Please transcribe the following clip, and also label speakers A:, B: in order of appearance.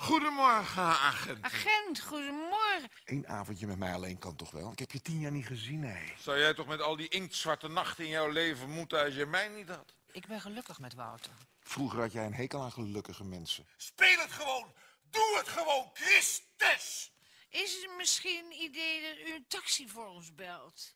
A: Goedemorgen, agent.
B: Agent, goedemorgen.
C: Eén avondje met mij alleen kan toch wel? Ik heb je 10 jaar niet gezien, hé.
A: Zou jij toch met al die inktzwarte nachten in jouw leven moeten als je mij niet had?
B: Ik ben gelukkig met Wouter.
C: Vroeger had jij een hekel aan gelukkige mensen.
D: Speel het gewoon! Doe het gewoon, Christus!
B: Is het misschien een idee dat u een taxi voor ons belt?